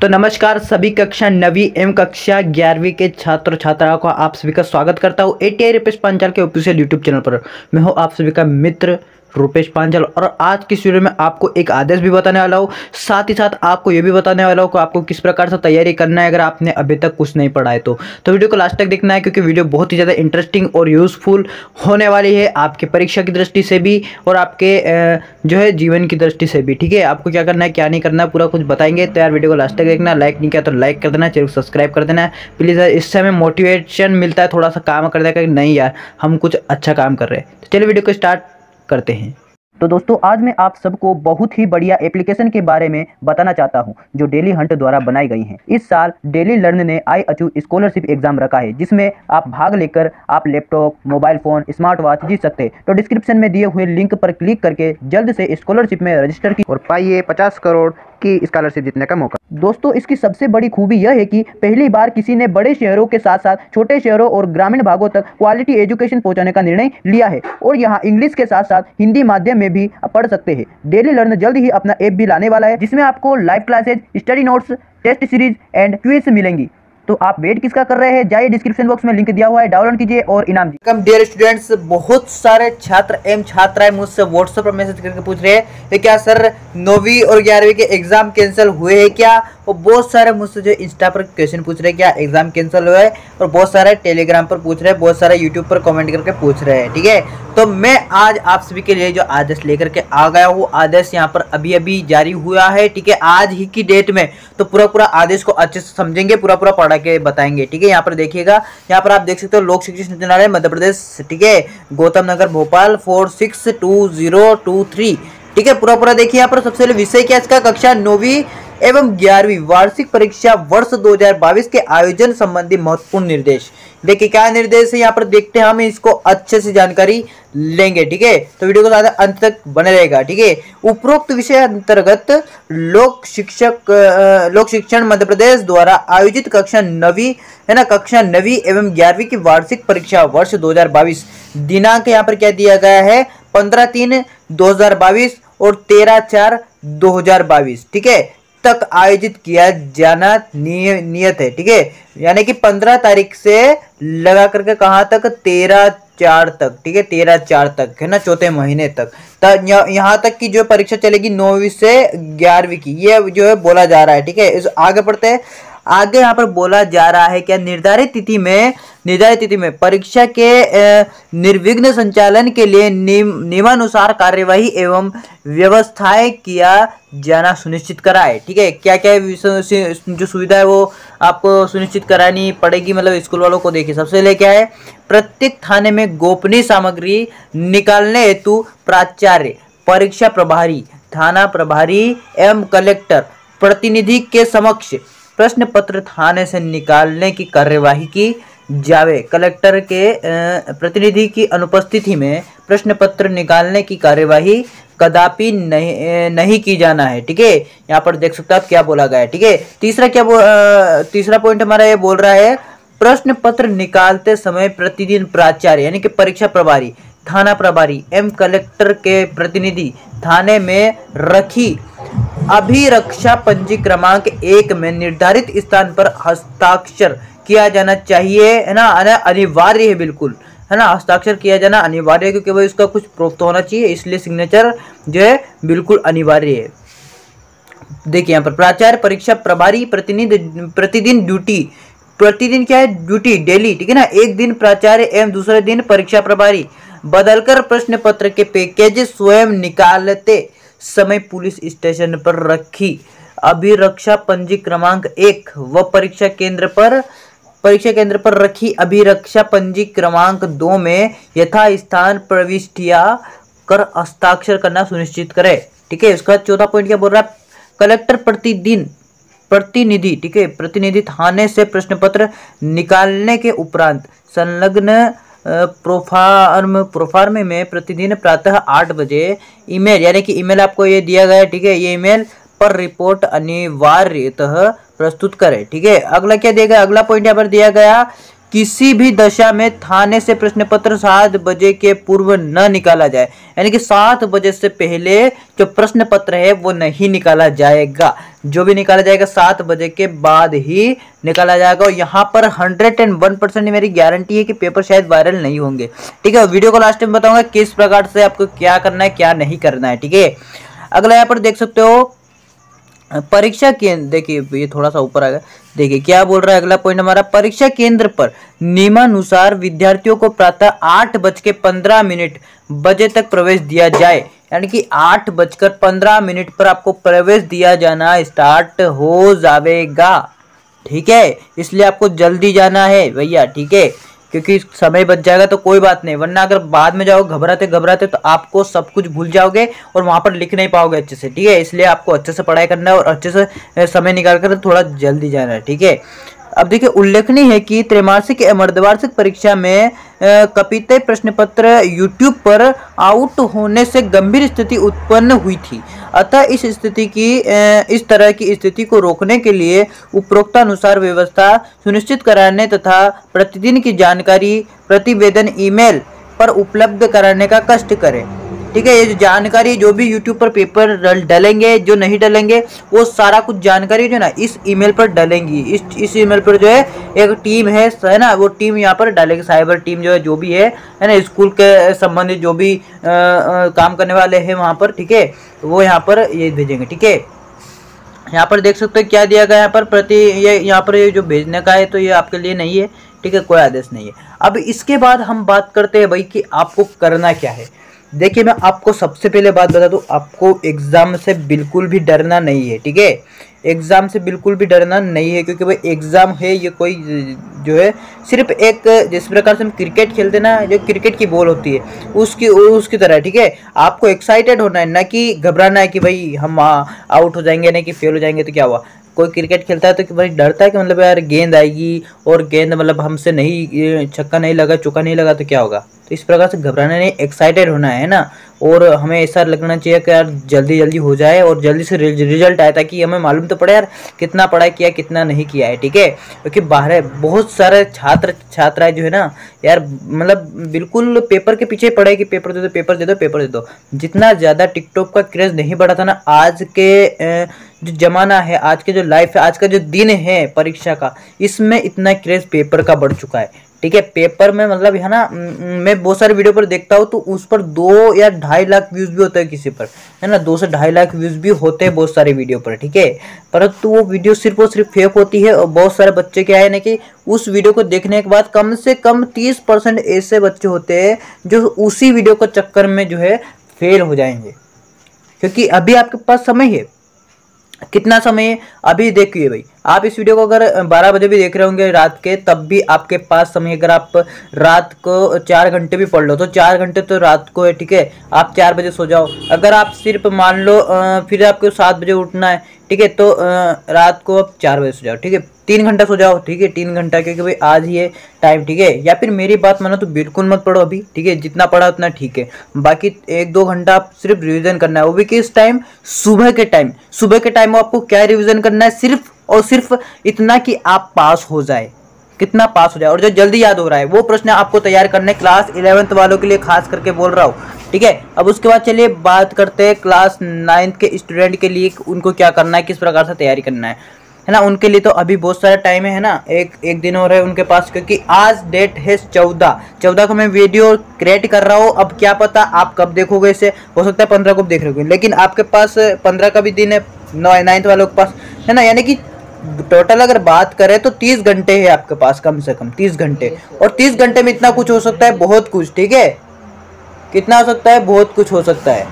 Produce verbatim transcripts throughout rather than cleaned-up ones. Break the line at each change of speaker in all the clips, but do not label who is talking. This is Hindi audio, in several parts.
तो नमस्कार सभी कक्षा नवी एवं कक्षा ग्यारहवीं के छात्र छात्राओं को आप सभी का स्वागत करता हूँ एटीआई रुपेश पांचाल के ऑफिशियल यूट्यूब चैनल पर। मैं हूँ आप सभी का मित्र रुपेश पांचाल और आज की वीडियो में आपको एक आदेश भी बताने वाला हूँ, साथ ही साथ आपको ये भी बताने वाला हूँ कि आपको किस प्रकार से तैयारी करना है अगर आपने अभी तक कुछ नहीं पढ़ा है तो तो वीडियो को लास्ट तक देखना है, क्योंकि वीडियो बहुत ही ज़्यादा इंटरेस्टिंग और यूज़फुल होने वाली है आपके परीक्षा की दृष्टि से भी और आपके जो है जीवन की दृष्टि से भी। ठीक है, आपको क्या करना है क्या नहीं करना है पूरा कुछ बताएंगे, तो यार वीडियो को लास्ट तक देखना। लाइक नहीं किया तो लाइक कर देना, चैनल को सब्सक्राइब कर देना प्लीज़। इससे हमें मोटिवेशन मिलता है, थोड़ा सा काम कर देगा कि नहीं यार हम कुछ अच्छा काम कर रहे हैं। तो चलिए वीडियो को स्टार्ट करते हैं। तो दोस्तों आज मैं आप सबको बहुत ही बढ़िया एप्लीकेशन के बारे में बताना चाहता हूं जो डेली हंट द्वारा बनाई गई है। इस साल डेली लर्न ने आई अचीव स्कॉलरशिप एग्जाम रखा है, जिसमें आप भाग लेकर आप laptop, mobile phone, smart watch जीत सकते हैं। तो डिस्क्रिप्शन में दिए हुए लिंक पर क्लिक करके जल्द से स्कॉलरशिप में रजिस्टर की और पाइए पचास करोड़ की स्कॉलरशिप जीतने का मौका। दोस्तों इसकी सबसे बड़ी खूबी यह है कि पहली बार किसी ने बड़े शहरों के साथ साथ छोटे शहरों और ग्रामीण भागों तक क्वालिटी एजुकेशन पहुंचाने का निर्णय लिया है और यहां इंग्लिश के साथ साथ हिंदी माध्यम में भी पढ़ सकते हैं। डेली लर्न जल्द ही अपना ऐप भी लाने वाला है, जिसमें आपको live classes, study notes, test series and quiz मिलेंगी। तो आप वेट किसका कर रहे हैं, जाइए डिस्क्रिप्शन बॉक्स में लिंक दिया हुआ है, डाउनलोड कीजिए और इनाम जी।
कम डियर स्टूडेंट्स, बहुत सारे छात्र एवं छात्राएं मुझसे व्हाट्सएप पर मैसेज करके पूछ रहे हैं ये क्या सर नौवीं और ग्यारहवीं के एग्जाम कैंसिल हुए हैं क्या, और बहुत सारे मुझसे जो इंस्टा पर क्वेश्चन पूछ रहे हैं क्या एग्जाम कैंसिल हुआ है, और बहुत सारे टेलीग्राम पर पूछ रहे हैं, बहुत सारे यूट्यूब पर कमेंट करके पूछ रहे हैं। ठीक है, तो मैं आज आप सभी के लिए जो आदेश लेकर के आ गया हूँ, आदेश यहाँ पर अभी अभी जारी हुआ है। ठीक है, आज ही की डेट में, तो पूरा पूरा आदेश को अच्छे से समझेंगे, पूरा पूरा पढ़ा के बताएंगे। ठीक है, यहाँ पर देखिएगा, यहाँ पर आप देख सकते हो लोक शिक्षण निदेशालय मध्य प्रदेश, ठीक है, Gautam Nagar Bhopal four six two zero two three. ठीक है, पूरा पूरा देखिए। यहाँ पर सबसे पहले विषय क्या इसका, कक्षा नौवीं एवं ग्यारहवीं वार्षिक परीक्षा वर्ष दो हजार बाईस के आयोजन संबंधी महत्वपूर्ण निर्देश। देखिए क्या निर्देश है, यहाँ पर देखते हैं हम इसको अच्छे से जानकारी लेंगे। ठीक है, तो वीडियो को ज्यादा अंत तक बने रहेगा। ठीक है, उपरोक्त विषय अंतर्गत लोक शिक्षक लोक शिक्षण मध्य प्रदेश द्वारा आयोजित कक्षा नवी है ना कक्षा नवी एवं ग्यारहवीं की वार्षिक परीक्षा वर्ष दो हजार बाईस, दिनांक यहाँ पर क्या दिया गया है, पंद्रह तीन दो हजार बाईस और तेरह चार दो हजार बाईस, ठीक है, तक आयोजित किया जाना निय, नियत है। ठीक है, यानी कि पंद्रह तारीख से लगा करके कहाँ तक, तेरह चार तक। ठीक है, तेरह चार तक है ना, चौथे महीने तक तक यहाँ तक की जो परीक्षा चलेगी नौवीं से ग्यारहवीं की, ये जो है बोला जा रहा है। ठीक है, इस आगे पढ़ते हैं। आगे यहाँ पर बोला जा रहा है क्या, निर्धारित तिथि में निर्धारित तिथि में परीक्षा के निर्विघ्न संचालन के लिए नियमानुसार कार्यवाही एवं व्यवस्थाएं किया जाना सुनिश्चित कराए। ठीक है, क्या क्या जो सुविधा है वो आपको सुनिश्चित करानी पड़ेगी, मतलब स्कूल वालों को। देखिए सबसे पहले क्या है, प्रत्येक थाने में गोपनीय सामग्री निकालने हेतु प्राचार्य, परीक्षा प्रभारी, थाना प्रभारी एवं कलेक्टर प्रतिनिधि के समक्ष प्रश्न पत्र थाने से निकालने की कार्यवाही की जावे। कलेक्टर के प्रतिनिधि की अनुपस्थिति में प्रश्न पत्र निकालने की कार्यवाही कदापि नहीं नहीं की जाना है। ठीक है, यहाँ पर देख सकते हैं आप क्या बोला गया है। ठीक है, तीसरा क्या तीसरा पॉइंट हमारा ये बोल रहा है, प्रश्न पत्र निकालते समय प्रतिदिन प्राचार्य यानी कि परीक्षा प्रभारी, थाना प्रभारी एवं कलेक्टर के प्रतिनिधि थाने में रखी अभिरक्षा पंजी क्रमांक एक में निर्धारित स्थान पर हस्ताक्षर किया जाना चाहिए, है ना, अनिवार्य है बिल्कुल, है ना, हस्ताक्षर किया जाना अनिवार्य है, क्योंकि भाई इसका कुछ प्रूफ तो होना चाहिए, इसलिए सिग्नेचर जो है बिल्कुल अनिवार्य है। देखिए यहाँ पर प्राचार्य, परीक्षा प्रभारी, प्रतिनिधि प्रतिदिन ड्यूटी, प्रतिदिन क्या है, ड्यूटी डेली। ठीक है ना, एक दिन प्राचार्य एवं दूसरे दिन परीक्षा प्रभारी, बदलकर प्रश्न पत्र के पैकेज स्वयं निकालते समय पुलिस स्टेशन पर रखी अभिरक्षा पंजी क्रमांक एक व परीक्षा केंद्र पर परीक्षा केंद्र पर रखी अभिरक्षा पंजी क्रमांक दो में यथा स्थान प्रविष्टियां कर हस्ताक्षर करना सुनिश्चित करे। ठीक है, उसका चौथा पॉइंट क्या बोल रहा है, कलेक्टर प्रतिदिन प्रतिनिधि, ठीक है, प्रतिनिधि थाने से प्रश्न पत्र निकालने के उपरांत संलग्न प्रोफार्म प्रोफार्म में प्रतिदिन प्रातः आठ बजे ईमेल, यानी कि ईमेल आपको ये दिया गया है। ठीक है, ये ईमेल पर रिपोर्ट अनिवार्यतः प्रस्तुत करें। ठीक है, अगला क्या दिया गया, अगला पॉइंट यहाँ पर दिया गया किसी भी दशा में थाने से प्रश्न पत्र सात बजे के पूर्व न निकाला जाए, यानी कि सात बजे से पहले जो प्रश्न पत्र है वो नहीं निकाला जाएगा। जो भी निकाला जाएगा सात बजे के बाद ही निकाला जाएगा। और यहाँ पर हंड्रेड एंड वन परसेंट मेरी गारंटी है कि पेपर शायद वायरल नहीं होंगे। ठीक है, वीडियो को लास्ट में बताऊंगा किस प्रकार से आपको क्या करना है क्या नहीं करना है। ठीक है, अगला यहाँ पर देख सकते हो परीक्षा केंद्र, देखिए ये थोड़ा सा ऊपर आ गया, देखिए क्या बोल रहा है अगला पॉइंट हमारा, परीक्षा केंद्र पर नियमानुसार विद्यार्थियों को प्रातः आठ बज के पंद्रह मिनट बजे तक प्रवेश दिया जाए, यानी कि आठ बजकर पंद्रह मिनट पर आपको प्रवेश दिया जाना स्टार्ट हो जाएगा। ठीक है, इसलिए आपको जल्दी जाना है भैया। ठीक है, क्योंकि समय बच जाएगा तो कोई बात नहीं, वरना अगर बाद में जाओ घबराते घबराते तो आपको सब कुछ भूल जाओगे और वहां पर लिख नहीं पाओगे अच्छे से। ठीक है, इसलिए आपको अच्छे से पढ़ाई करना है और अच्छे से समय निकाल कर थोड़ा जल्दी जाना है। ठीक है, अब देखिए उल्लेखनीय है कि त्रैमासिक एवं अर्धवार्षिक परीक्षा में कपितय प्रश्न पत्र यूट्यूब पर आउट होने से गंभीर स्थिति उत्पन्न हुई थी। अतः इस स्थिति की इस तरह की स्थिति को रोकने के लिए उपरोक्तानुसार व्यवस्था सुनिश्चित कराने तथा प्रतिदिन की जानकारी प्रतिवेदन ईमेल पर उपलब्ध कराने का कष्ट करें। ठीक है, ये जो जानकारी जो भी यूट्यूब पर पेपर डलेंगे जो नहीं डलेंगे वो सारा कुछ जानकारी जो है ना इस ईमेल पर डलेंगी। इस इस ईमेल पर जो है एक टीम है है ना, वो टीम यहाँ पर डालेगी, साइबर टीम जो है जो भी है है ना, स्कूल के संबंधित जो भी आ, आ, काम करने वाले हैं वहाँ पर। ठीक है, वो यहाँ पर ये भेजेंगे। ठीक है, यहाँ पर देख सकते हो क्या दिया गया यहाँ पर प्रति ये यहाँ पर ये जो भेजने का है तो ये आपके लिए नहीं है। ठीक है, कोई आदेश नहीं है। अब इसके बाद हम बात करते हैं भाई कि आपको करना क्या है। देखिए मैं आपको सबसे पहले बात बता दूं, आपको एग्ज़ाम से बिल्कुल भी डरना नहीं है। ठीक है, एग्ज़ाम से बिल्कुल भी डरना नहीं है, क्योंकि भाई एग्ज़ाम है ये कोई जो है सिर्फ एक जिस प्रकार से हम क्रिकेट खेलते ना, जो क्रिकेट की बॉल होती है उसकी उसकी तरह। ठीक है, आपको एक्साइटेड होना है, ना कि घबराना है कि भाई हम आउट हो जाएंगे ना कि फेल हो जाएंगे तो क्या हुआ। कोई क्रिकेट खेलता है तो कि भाई डरता है कि मतलब यार गेंद आएगी और गेंद मतलब हमसे नहीं, छक्का नहीं लगा चौका नहीं लगा तो क्या होगा। तो इस प्रकार से घबराना नहीं, एक्साइटेड होना है ना। और हमें ऐसा लगना चाहिए कि यार जल्दी जल्दी हो जाए और जल्दी से रिजल्ट आए, ताकि हमें मालूम तो पड़े यार कितना पढ़ाई किया कितना नहीं किया है। ठीक है, क्योंकि बाहर बहुत सारे छात्र छात्राएं जो है ना यार मतलब बिल्कुल पेपर के पीछे पड़े कि पेपर दे दो पेपर दे दो पेपर दे दो। जितना ज़्यादा टिकटॉक का क्रेज नहीं बढ़ा था ना, आज के जो जमाना है, आज के जो लाइफ है, आज का जो दिन है परीक्षा का, इसमें इतना क्रेज पेपर का बढ़ चुका है। ठीक है, पेपर में मतलब है ना, मैं बहुत सारे वीडियो पर देखता हूँ तो उस पर दो या ढाई लाख व्यूज भी होते हैं किसी पर, है ना, दो से ढाई लाख व्यूज भी होते हैं बहुत सारे वीडियो पर। ठीक है, परंतु वो वीडियो सिर्फ और सिर्फ फेक होती है। और बहुत सारे बच्चे क्या है ना कि उस वीडियो को देखने के बाद कम से कम तीस परसेंट ऐसे बच्चे होते हैं जो उसी वीडियो के चक्कर में जो है फेल हो जाएंगे। क्योंकि अभी आपके पास समय है, कितना समय है अभी देखिए भाई, आप इस वीडियो को अगर बारह बजे भी देख रहे होंगे रात के, तब भी आपके पास समय, अगर आप रात को चार घंटे भी पढ़ लो तो चार घंटे तो रात को है। ठीक है, आप चार बजे सो जाओ। अगर आप सिर्फ मान लो फिर आपको सात बजे उठना है, ठीक है, तो रात को आप चार बजे सो जाओ। ठीक है, तीन घंटा सो जाओ। ठीक है, तीन घंटा, क्योंकि भाई आज ही है टाइम। ठीक है, या फिर मेरी बात मानो तो बिल्कुल मत पढ़ो अभी। ठीक है, जितना पढ़ा उतना ठीक है, बाकी एक दो घंटा आप सिर्फ रिवीजन करना है, वो भी किस टाइम, सुबह के टाइम। सुबह के टाइम में आपको क्या रिवीजन करना है, सिर्फ और सिर्फ इतना कि आप पास हो जाए, कितना पास हो जाए, और जो जल्दी याद हो रहा है वो प्रश्न आपको तैयार करने, क्लास इलेवेंथ वालों के लिए खास करके बोल रहा हूँ। ठीक है, अब उसके बाद चलिए बात करते हैं क्लास नाइन्थ के स्टूडेंट के लिए, उनको क्या करना है, किस प्रकार से तैयारी करना है, है ना। उनके लिए तो अभी बहुत सारा टाइम है ना, एक एक दिन और है उनके पास, क्योंकि आज डेट है चौदह चौदह को मैं वीडियो क्रिएट कर रहा हूँ। अब क्या पता आप कब देखोगे इसे, हो सकता है पंद्रह को देख रहे हो, लेकिन आपके पास पंद्रह का भी दिन है नाइन्थ वालों के पास, है ना। यानी कि टोटल अगर बात करें तो तीस घंटे है आपके पास, कम से कम तीस घंटे, और तीस घंटे में इतना कुछ हो सकता है, बहुत कुछ। ठीक है, कितना हो सकता है, बहुत कुछ हो सकता है।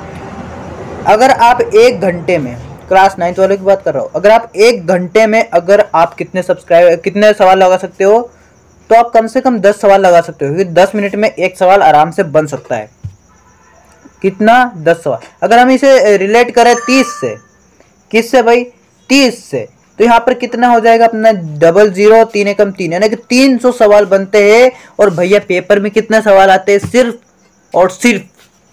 अगर आप एक घंटे में, क्लास नाइन्थ वालों की बात कर रहा हूँ, अगर आप एक घंटे में अगर आप कितने सब्सक्राइब कितने सवाल लगा सकते हो, तो आप कम से कम दस सवाल लगा सकते हो, क्योंकि दस मिनट में एक सवाल आराम से बन सकता है। कितना, दस सवाल। अगर हम इसे रिलेट करें तीस से, किससे भाई, तीस से, तो यहाँ पर कितना हो जाएगा अपना, डबल जीरो तीन एकम तीन, यानी कि तीन सौ सवाल बनते हैं। और भैया पेपर में कितने सवाल आते हैं, सिर्फ और सिर्फ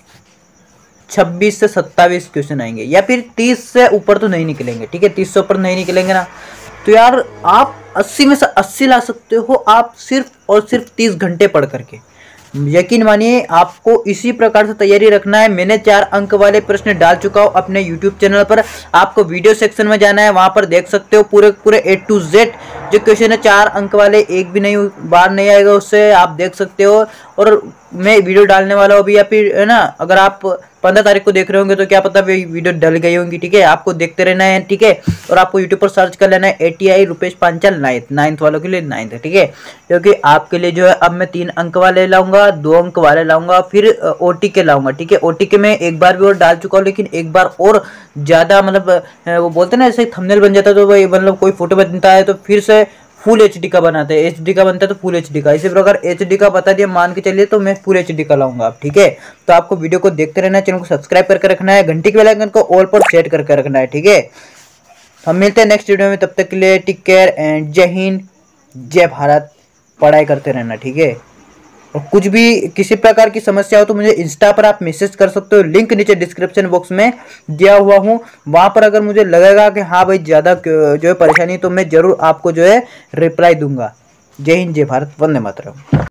छब्बीस से सत्ताईस क्वेश्चन आएंगे, या फिर तीस से ऊपर तो नहीं निकलेंगे। ठीक है, तीस से ऊपर नहीं निकलेंगे ना, तो यार आप अस्सी में से अस्सी ला सकते हो आप सिर्फ और सिर्फ तीस घंटे पढ़ करके। यकीन मानिए आपको इसी प्रकार से तैयारी रखना है। मैंने चार अंक वाले प्रश्न डाल चुका हूँ अपने यूट्यूब चैनल पर, आपको वीडियो सेक्शन में जाना है, वहां पर देख सकते हो पूरे पूरे ए टू जेड जो क्वेश्चन है चार अंक वाले, एक भी नहीं बार नहीं आएगा उससे, आप देख सकते हो। और मैं वीडियो डालने वाला हूँ अभी, या फिर है ना, अगर आप पंद्रह तारीख को देख रहे होंगे तो क्या पता वीडियो डल गई होंगी, ठीक है। आपको देखते रहना है, ठीक है। और आपको यूट्यूब पर सर्च कर लेना है A T I Rupesh Panchal ninth, ninth वालों के लिए नाइन्थ है, ठीक है। क्योंकि आपके लिए जो है अब मैं तीन अंक वाले लाऊंगा, दो अंक वाले लाऊंगा, फिर ओ टी के लाऊंगा, ठीक है। ओ टी के में एक बार भी और डाल चुका हूँ, लेकिन एक बार और ज़्यादा मतलब वो बोलते हैं ना ऐसे थंबनेल बन जाता है तो भाई मतलब कोई फोटो बनता है तो फिर से फुल एच डी का बनाते हैं, एच डी का बनता है तो फुल एच डी का, इसी प्रकार एच डी का बता दिया मान के चलिए तो मैं फुल एच डी का लाऊंगा आप, ठीक है। तो आपको वीडियो को देखते रहना है, चैनल को सब्सक्राइब करके रखना है, घंटी के बेल आइकन को ऑल पर सेट करके रखना है, ठीक है। हम मिलते हैं नेक्स्ट वीडियो में, तब तक के लिए टेक केयर एंड जय हिंद जय भारत। पढ़ाई करते रहना, ठीक है। और कुछ भी किसी प्रकार की समस्या हो तो मुझे इंस्टा पर आप मैसेज कर सकते हो, लिंक नीचे डिस्क्रिप्शन बॉक्स में दिया हुआ हूँ, वहां पर अगर मुझे लगेगा कि हाँ भाई ज़्यादा जो है परेशानी तो मैं जरूर आपको जो है रिप्लाई दूंगा। जय हिंद जय भारत, वंदे मातरम।